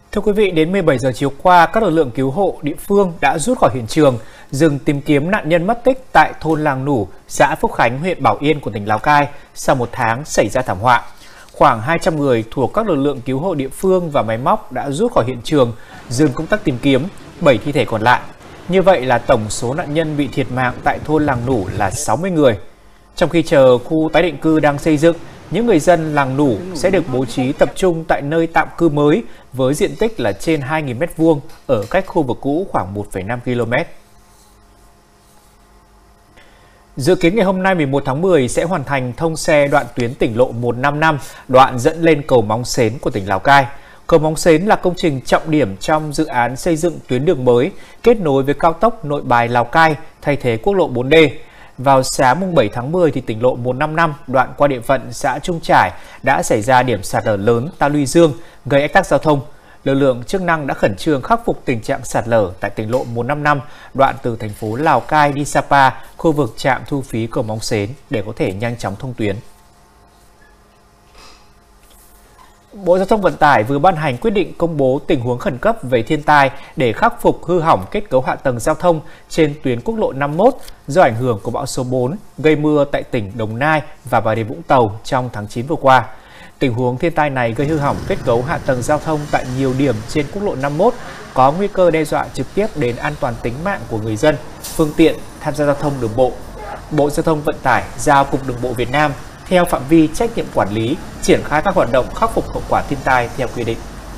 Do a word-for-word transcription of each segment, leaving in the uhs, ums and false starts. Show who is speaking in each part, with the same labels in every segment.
Speaker 1: Thưa quý vị, đến mười bảy giờ chiều qua, các lực lượng cứu hộ địa phương đã rút khỏi hiện trường, dừng tìm kiếm nạn nhân mất tích tại thôn Làng Nủ, xã Phúc Khánh, huyện Bảo Yên của tỉnh Lào Cai sau một tháng xảy ra thảm họa. Khoảng hai trăm người thuộc các lực lượng cứu hộ địa phương và máy móc đã rút khỏi hiện trường, dừng công tác tìm kiếm bảy thi thể còn lại. Như vậy là tổng số nạn nhân bị thiệt mạng tại thôn Làng Nủ là sáu mươi người. Trong khi chờ khu tái định cư đang xây dựng, những người dân Làng Nủ sẽ được bố trí tập trung tại nơi tạm cư mới với diện tích là trên hai nghìn mét vuông ở cách khu vực cũ khoảng một phẩy năm ki lô mét. Dự kiến ngày hôm nay mười một tháng mười sẽ hoàn thành thông xe đoạn tuyến tỉnh lộ một năm năm, đoạn dẫn lên cầu Móng Xến của tỉnh Lào Cai. Cầu Móng Xến là công trình trọng điểm trong dự án xây dựng tuyến đường mới kết nối với cao tốc Nội Bài Lào Cai thay thế quốc lộ bốn D. Vào sáng mùng bảy tháng mười thì tỉnh lộ một năm năm đoạn qua địa phận xã Trung Trải đã xảy ra điểm sạt lở lớn ta luy dương gây ách tắc giao thông. Lực lượng chức năng đã khẩn trương khắc phục tình trạng sạt lở tại tỉnh lộ một năm năm đoạn từ thành phố Lào Cai đi Sapa, khu vực trạm thu phí cầu Móng Xến để có thể nhanh chóng thông tuyến. Bộ Giao thông Vận tải vừa ban hành quyết định công bố tình huống khẩn cấp về thiên tai để khắc phục hư hỏng kết cấu hạ tầng giao thông trên tuyến quốc lộ năm mươi mốt do ảnh hưởng của bão số bốn gây mưa tại tỉnh Đồng Nai và Bà Rịa Vũng Tàu trong tháng chín vừa qua. Tình huống thiên tai này gây hư hỏng kết cấu hạ tầng giao thông tại nhiều điểm trên quốc lộ năm mươi mốt, có nguy cơ đe dọa trực tiếp đến an toàn tính mạng của người dân, phương tiện tham gia giao thông đường bộ. Bộ Giao thông Vận tải giao Cục Đường bộ Việt Nam theo phạm vi trách nhiệm quản lý, triển khai các hoạt động khắc phục hậu quả thiên tai theo quy định.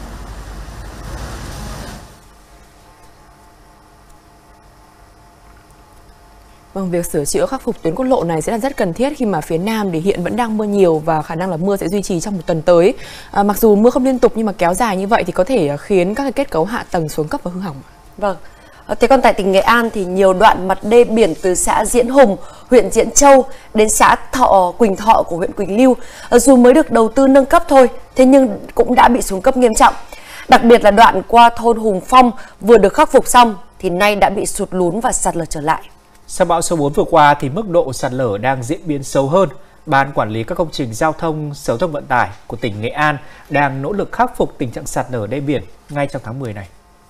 Speaker 2: Vâng, việc sửa chữa khắc phục tuyến quốc lộ này sẽ là rất cần thiết khi mà phía Nam thì hiện vẫn đang mưa nhiều và khả năng là mưa sẽ duy trì trong một tuần tới. À, mặc dù mưa không liên tục nhưng mà kéo dài như vậy thì có thể khiến các cái kết cấu hạ tầng xuống cấp và hư hỏng.
Speaker 3: Vâng. Thế còn tại tỉnh Nghệ An thì nhiều đoạn mặt đê biển từ xã Diễn Hùng, huyện Diễn Châu đến xã Thọ Quỳnh Thọ của huyện Quỳnh Lưu dù mới được đầu tư nâng cấp thôi, thế nhưng cũng đã bị xuống cấp nghiêm trọng. Đặc biệt là đoạn qua thôn Hùng Phong vừa được khắc phục xong thì nay đã bị sụt lún và sạt lở trở lại.
Speaker 1: Sau bão số bốn vừa qua thì mức độ sạt lở đang diễn biến xấu hơn. Ban quản lý các công trình giao thông Sở Giao thông Vận tải của tỉnh Nghệ An đang nỗ lực khắc phục tình trạng sạt lở đê biển ngay trong tháng mười này.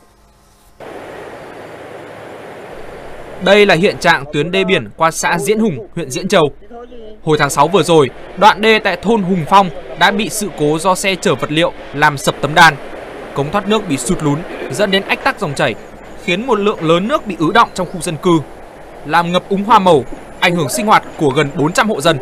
Speaker 4: Đây là hiện trạng tuyến đê biển qua xã Diễn Hùng, huyện Diễn Châu. Hồi tháng sáu vừa rồi, đoạn đê tại thôn Hùng Phong đã bị sự cố do xe chở vật liệu làm sập tấm đan. Cống thoát nước bị sụt lún, dẫn đến ách tắc dòng chảy, khiến một lượng lớn nước bị ứ đọng trong khu dân cư, làm ngập úng hoa màu, ảnh hưởng sinh hoạt của gần bốn trăm hộ dân.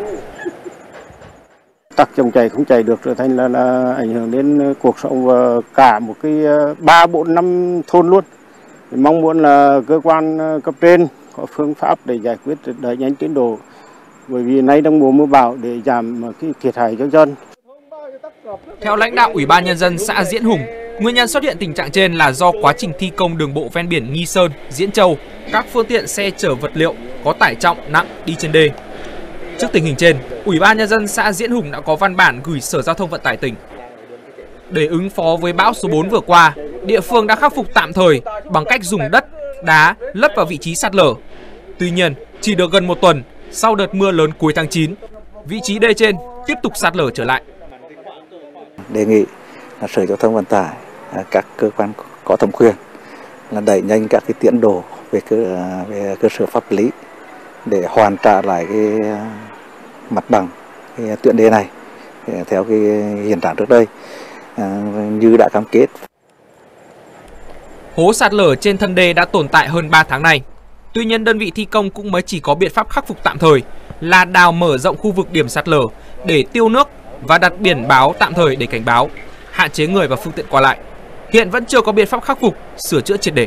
Speaker 5: Tắc dòng chảy không chảy được trở thành là, là ảnh hưởng đến cuộc sống và cả một cái ba bốn năm thôn luôn. Mong muốn là cơ quan cấp trên có phương pháp để giải quyết đẩy nhanh tiến độ, bởi vì nay đang mùa mưa bão để giảm cái thiệt hại cho dân.
Speaker 4: Theo lãnh đạo Ủy ban Nhân dân xã Diễn Hùng, nguyên nhân xuất hiện tình trạng trên là do quá trình thi công đường bộ ven biển Nghi Sơn, Diễn Châu, các phương tiện xe chở vật liệu có tải trọng nặng đi trên đê. Trước tình hình trên, Ủy ban Nhân dân xã Diễn Hùng đã có văn bản gửi Sở Giao thông Vận tải tỉnh. Để ứng phó với bão số bốn vừa qua, địa phương đã khắc phục tạm thời bằng cách dùng đất, đá lấp vào vị trí sạt lở. Tuy nhiên, chỉ được gần một tuần, sau đợt mưa lớn cuối tháng chín, vị trí đê trên tiếp tục sạt lở trở lại.
Speaker 6: Đề nghị là Sở Giao thông Vận tải, các cơ quan có thẩm quyền là đẩy nhanh các cái tiến độ về cơ, về cơ sở pháp lý để hoàn trả lại cái mặt bằng cái tuyến đê này theo cái hiện trạng trước đây như đã cam kết.
Speaker 4: Hố sạt lở trên thân đê đã tồn tại hơn ba tháng nay. Tuy nhiên, đơn vị thi công cũng mới chỉ có biện pháp khắc phục tạm thời là đào mở rộng khu vực điểm sạt lở để tiêu nước và đặt biển báo tạm thời để cảnh báo, hạn chế người và phương tiện qua lại. Hiện vẫn chưa có biện pháp khắc phục, sửa chữa triệt để.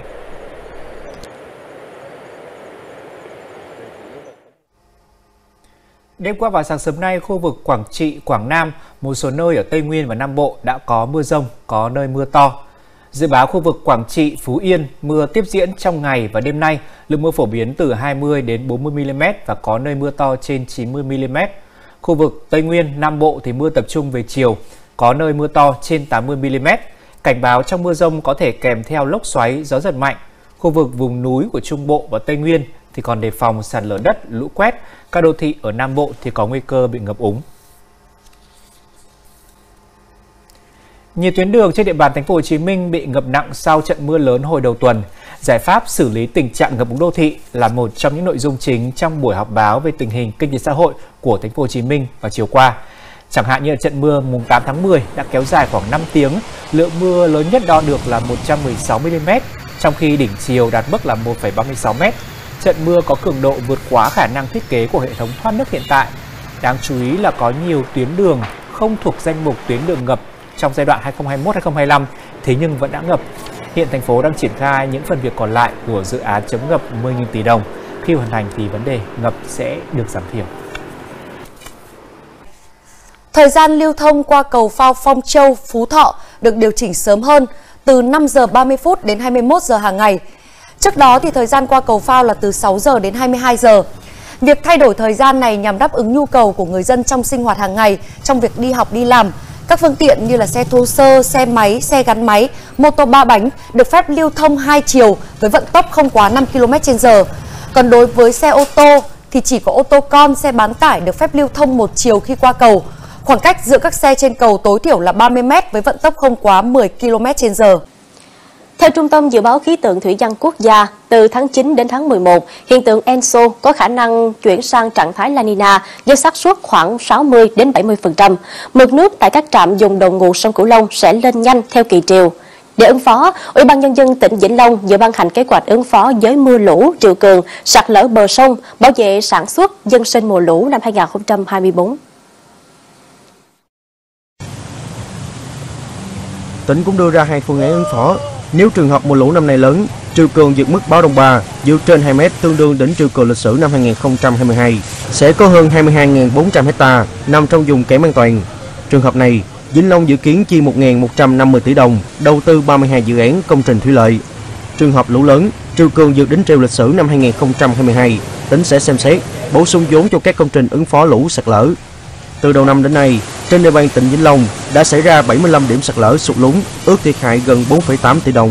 Speaker 1: Đêm qua và sáng sớm nay, khu vực Quảng Trị, Quảng Nam, một số nơi ở Tây Nguyên và Nam Bộ đã có mưa rông, có nơi mưa to. Dự báo khu vực Quảng Trị, Phú Yên mưa tiếp diễn trong ngày và đêm nay, lượng mưa phổ biến từ hai mươi đến bốn mươi mi li mét và có nơi mưa to trên chín mươi mi li mét. Khu vực Tây Nguyên, Nam Bộ thì mưa tập trung về chiều, có nơi mưa to trên tám mươi mi li mét. Cảnh báo trong mưa rông có thể kèm theo lốc xoáy, gió giật mạnh. Khu vực vùng núi của Trung Bộ và Tây Nguyên thì còn đề phòng sạt lở đất, lũ quét. Các đô thị ở Nam Bộ thì có nguy cơ bị ngập úng. Nhiều tuyến đường trên địa bàn thành phố Hồ Chí Minh bị ngập nặng sau trận mưa lớn hồi đầu tuần. Giải pháp xử lý tình trạng ngập úng đô thị là một trong những nội dung chính trong buổi họp báo về tình hình kinh tế xã hội của thành phố Hồ Chí Minh vào chiều qua. Chẳng hạn như là trận mưa mùng tám tháng mười đã kéo dài khoảng năm tiếng, lượng mưa lớn nhất đo được là một trăm mười sáu mi-li-mét, trong khi đỉnh chiều đạt mức là một phẩy ba mươi sáu mét. Trận mưa có cường độ vượt quá khả năng thiết kế của hệ thống thoát nước hiện tại. Đáng chú ý là có nhiều tuyến đường không thuộc danh mục tuyến đường ngập trong giai đoạn hai nghìn không trăm hai mươi mốt đến hai nghìn không trăm hai mươi lăm, thế nhưng vẫn đã ngập. Hiện thành phố đang triển khai những phần việc còn lại của dự án chống ngập mười nghìn tỷ đồng. Khi hoàn thành thì vấn đề ngập sẽ được giảm thiểu.
Speaker 3: Thời gian lưu thông qua cầu phao Phong Châu, Phú Thọ được điều chỉnh sớm hơn từ năm giờ ba mươi phút đến hai mươi mốt giờ hàng ngày. Trước đó thì thời gian qua cầu phao là từ sáu giờ đến hai mươi hai giờ. Việc thay đổi thời gian này nhằm đáp ứng nhu cầu của người dân trong sinh hoạt hàng ngày, trong việc đi học đi làm. Các phương tiện như là xe thô sơ, xe máy, xe gắn máy, mô tô ba bánh được phép lưu thông hai chiều với vận tốc không quá năm ki lô mét trên giờ. Còn đối với xe ô tô thì chỉ có ô tô con, xe bán tải được phép lưu thông một chiều khi qua cầu. Khoảng cách giữa các xe trên cầu tối thiểu là ba mươi mét với vận tốc không quá mười ki lô mét trên giờ.
Speaker 7: Theo Trung tâm Dự báo Khí tượng Thủy văn Quốc gia, từ tháng chín đến tháng mười một, hiện tượng Enso có khả năng chuyển sang trạng thái La Nina với xác suất khoảng sáu mươi đến bảy mươi phần trăm. Mực nước tại các trạm dùng đầu nguồn sông Cửu Long sẽ lên nhanh theo kỳ triều. Để ứng phó, Ủy ban Nhân dân tỉnh Vĩnh Long vừa ban hành kế hoạch ứng phó với mưa lũ, triều cường, sạt lở bờ sông, bảo vệ sản xuất, dân sinh mùa lũ năm hai nghìn không trăm hai mươi tư.
Speaker 8: Tỉnh cũng đưa ra hai phương án ứng phó. Nếu trường hợp mưa lũ năm nay lớn, triều cường vượt mức báo động ba, vượt trên hai mét tương đương đỉnh triều cường lịch sử năm hai nghìn không trăm hai mươi hai, sẽ có hơn hai mươi hai nghìn bốn trăm hecta nằm trong vùng kém an toàn. Trường hợp này, Vĩnh Long dự kiến chi một nghìn một trăm năm mươi tỷ đồng đầu tư ba mươi hai dự án công trình thủy lợi. Trường hợp lũ lớn, triều cường vượt đỉnh triều lịch sử năm hai nghìn không trăm hai mươi hai, tỉnh sẽ xem xét bổ sung vốn cho các công trình ứng phó lũ sạt lở. Từ đầu năm đến nay, trên địa bàn tỉnh Vĩnh Long đã xảy ra bảy mươi lăm điểm sạt lở sụt lún, ước thiệt hại gần bốn phẩy tám tỷ đồng.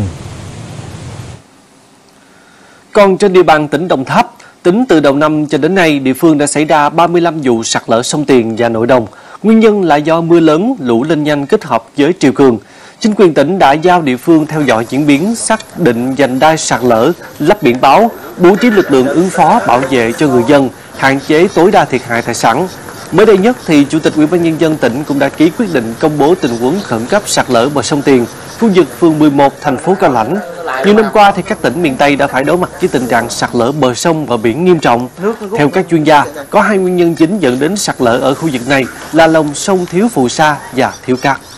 Speaker 9: Còn trên địa bàn tỉnh Đồng Tháp, tính từ đầu năm cho đến nay, địa phương đã xảy ra ba mươi lăm vụ sạt lở sông Tiền và Nội Đồng. Nguyên nhân là do mưa lớn, lũ lên nhanh kết hợp với triều cường. Chính quyền tỉnh đã giao địa phương theo dõi diễn biến, xác định vành đai sạt lở, lắp biển báo, bố trí lực lượng ứng phó bảo vệ cho người dân, hạn chế tối đa thiệt hại tài sản. Mới đây nhất thì Chủ tịch Ủy ban Nhân dân tỉnh cũng đã ký quyết định công bố tình huống khẩn cấp sạt lở bờ sông Tiền, khu vực phường mười một, thành phố Cao Lãnh. Nhiều năm qua thì các tỉnh miền Tây đã phải đối mặt với tình trạng sạt lở bờ sông và biển nghiêm trọng. Theo các chuyên gia, có hai nguyên nhân chính dẫn đến sạt lở ở khu vực này là lòng sông thiếu phù sa và thiếu cát.